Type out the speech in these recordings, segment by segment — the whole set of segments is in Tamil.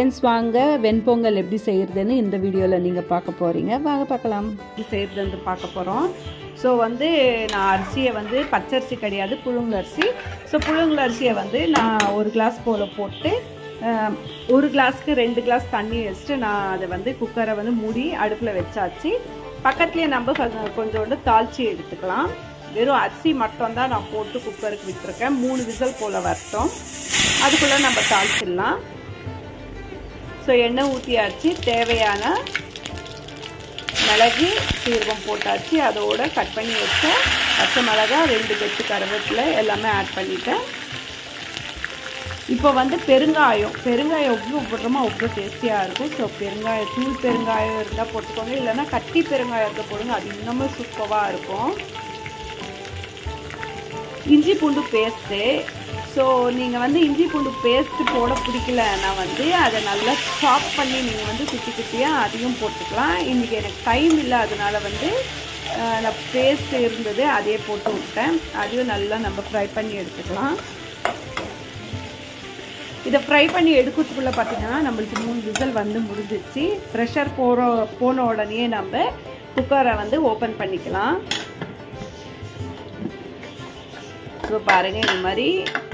ஃப்ரெண்ட்ஸ் வாங்க வெண்பொங்கல் எப்படி செய்கிறதுன்னு இந்த வீடியோவில் நீங்கள் பார்க்க போகிறீங்க. வாங்க பார்க்கலாம். எப்படி செய்கிறதுன்னு பார்க்க போகிறோம். ஸோ வந்து நான் அரிசியை வந்து பச்சரிசி கிடையாது, புழுங்கல் அரிசி. ஸோ புழுங்கல் அரிசியை வந்து நான் ஒரு கிளாஸ் போல் போட்டு ஒரு கிளாஸ்க்கு 2 கிளாஸ் தண்ணி வச்சுட்டு நான் அதை வந்து குக்கரை வந்து மூடி அடுப்பில் வச்சாச்சு. பக்கத்துலேயே நம்ம கொஞ்சோண்டு தாளிச்சி எடுத்துக்கலாம். வெறும் அரிசி மட்டும்தான் நான் போட்டு குக்கருக்கு விட்டுருக்கேன். 3 விசில் போல் வரட்டும். அதுக்குள்ளே நம்ம தாளிச்சிடலாம். ஸோ எண்ணெய் ஊற்றியாச்சு. தேவையான மிளகு சீரகம் போட்டாச்சு. அதோட கட் பண்ணி வச்ச பச்சை மிளகாய் 2 கட்டு கருவேப்பிலை எல்லாமே ஆட் பண்ணிட்டேன். இப்போ வந்து பெருங்காயம் எவ்வளோ போடுறோமோ அவ்வளோ டேஸ்டியாக இருக்கும். ஸோ பெருங்காயம், தூள் பெருங்காயம் இருந்தால் போட்டுக்கோங்க, இல்லைன்னா கட்டி பெருங்காயத்தை போடுங்க, அது இன்னமும் சூப்பராக இருக்கும். இஞ்சி பூண்டு பேஸ்ட்டு. ஸோ நீங்கள் வந்து இஞ்சி பூண்டு பேஸ்ட்டு போட பிடிக்கலன்னா வந்து அதை நல்லா சாப் பண்ணி நீங்கள் வந்து குட்டி குட்டியாக அதையும் போட்டுக்கலாம். இன்றைக்கி எனக்கு டைம் இல்லை, அதனால வந்து நான் பேஸ்ட் இருந்தது அதையே போட்டு விட்டேன். அதையும் நல்லா நம்ம ஃப்ரை பண்ணி எடுத்துக்கலாம். இதை ஃப்ரை பண்ணி எடுக்கிறதுக்குள்ளே பார்த்தீங்கன்னா நம்மளுக்கு 3 விசில் வந்து முடிஞ்சிச்சு. ப்ரெஷர் போன உடனே நம்ம குக்கரை வந்து ஓப்பன் பண்ணிக்கலாம். ஸோ பாருங்கள், இந்த மாதிரி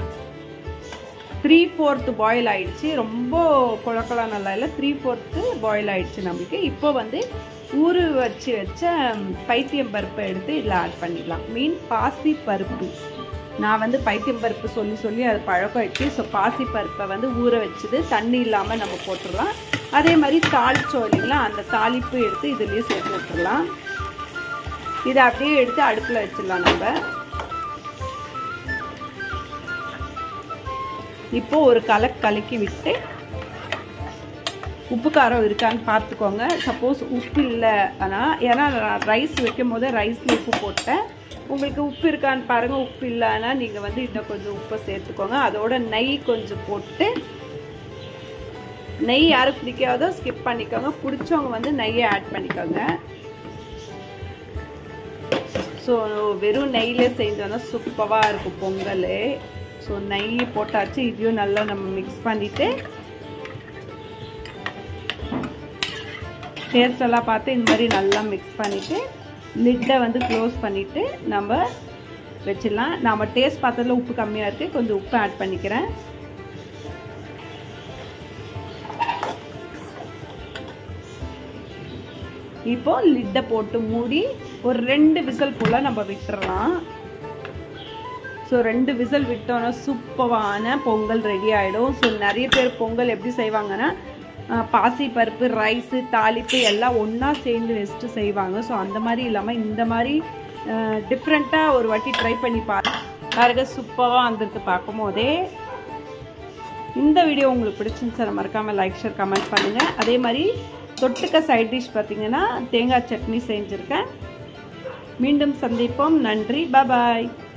3/4 பாயில் ஆயிடுச்சு. ரொம்ப குழக்கலாம் நல்லா இல்லை, 3/4 பாயில் ஆயிடுச்சு நம்மளுக்கு. இப்போ வந்து ஊற வச்ச பைத்தியம் பருப்பை எடுத்து இதில் ஆட் பண்ணிடலாம். மீன் பாசி பருப்பு. நான் வந்து பைத்தியம் பருப்பு சொல்லி அது பழக்கம் ஆயிடுச்சு. ஸோ பாசி பருப்பை வந்து ஊற வச்சுது தண்ணி இல்லாமல் நம்ம போட்டுடலாம். அதே மாதிரி தாளிச்சோம் இல்லைங்களா, அந்த தாளிப்பு எடுத்து இதுலேயே சேர்த்து விட்டுடலாம். இதை அப்படியே எடுத்து அடுப்பில் வச்சிடலாம். நம்ம இப்போ ஒரு கலக்கி விட்டு உப்பு காரம் இருக்கான்னு பார்த்துக்கோங்க. சப்போஸ் உப்பு இல்லை, ஆனால் ஏன்னா ரைஸ் வைக்கும் போது ரைஸில் உப்பு போட்டேன். உங்களுக்கு உப்பு இருக்கான்னு பாருங்கள். உப்பு இல்லைன்னா நீங்கள் வந்து இன்னும் கொஞ்சம் உப்பை சேர்த்துக்கோங்க. அதோட நெய் கொஞ்சம் போட்டு, நெய் யாருக்கு பிடிக்காதோ ஸ்கிப் பண்ணிக்கோங்க, பிடிச்சவங்க வந்து நெய்யை ஆட் பண்ணிக்கோங்க. ஸோ வெறும் நெய்யிலே செஞ்சோன்னா சூப்பராக இருக்கும் பொங்கல். ஸோ நெய் போட்டாச்சு. இதையும் நல்லா நம்ம மிக்ஸ் பண்ணிவிட்டு டேஸ்டெல்லாம் பார்த்து இந்த மாதிரி நல்லா மிக்ஸ் பண்ணிவிட்டு லிட்டை வந்து க்ளோஸ் பண்ணிவிட்டு நம்ம வச்சிடலாம். நம்ம டேஸ்ட் பார்த்ததில் உப்பு கம்மியாக இருக்குது, கொஞ்சம் உப்பு ஆட் பண்ணிக்கிறேன். இப்போ லிட்டை போட்டு மூடி ஒரு 2 விசில் போல் நம்ம விட்டுறலாம். ஸோ 2 விசில் விட்டோன்னா சூப்பரான பொங்கல் ரெடி ஆகிடும். ஸோ நிறைய பேர் பொங்கல் எப்படி செய்வாங்கன்னா பாசி பருப்பு, ரைஸு, தாளிப்பு எல்லாம் ஒன்றா சேர்ந்து வச்சுட்டு செய்வாங்க. ஸோ அந்த மாதிரி இல்லாமல் இந்த மாதிரி டிஃப்ரெண்ட்டாக ஒரு வாட்டி ட்ரை பண்ணி பாருங்க. சூப்பராக வந்துருக்கு பார்க்கும் போதே. இந்த வீடியோ உங்களுக்கு பிடிச்சிருந்துச்சு மறக்காமல் லைக், ஷேர், கமெண்ட் பண்ணுங்கள். அதே மாதிரி தொட்டுக்க சைட் டிஷ் பார்த்தீங்கன்னா தேங்காய் சட்னி செஞ்சுருக்கேன். மீண்டும் சந்திப்போம். நன்றி. பாய்.